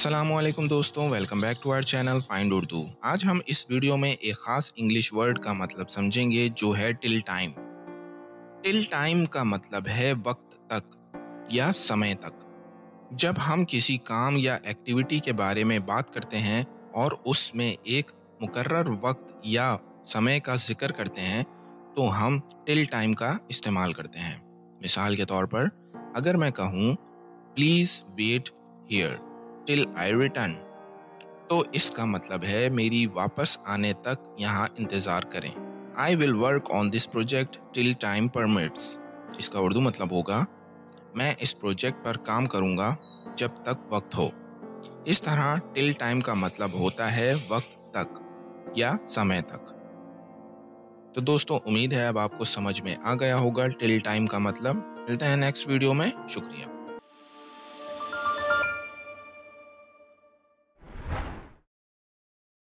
अस्सलामुअलैकुम दोस्तों, welcome back to our channel find Urdu. आज हम इस वीडियो में एक ख़ास इंग्लिश वर्ड का मतलब समझेंगे जो है टिल टाइम। टिल टाइम का मतलब है वक्त तक या समय तक। जब हम किसी काम या एक्टिविटी के बारे में बात करते हैं और उसमें एक मुकर्रर वक्त या समय का जिक्र करते हैं तो हम टिल टाइम का इस्तेमाल करते हैं। मिसाल के तौर पर अगर मैं कहूँ please wait here till I return, तो इसका मतलब है मेरी वापस आने तक यहाँ इंतज़ार करें। I will work on this project till time permits, इसका उर्दू मतलब होगा मैं इस प्रोजेक्ट पर काम करूँगा जब तक वक्त हो। इस तरह टिल टाइम का मतलब होता है वक्त तक या समय तक। तो दोस्तों, उम्मीद है अब आपको समझ में आ गया होगा टिल टाइम का मतलब। मिलते हैं नेक्स्ट वीडियो में। शुक्रिया।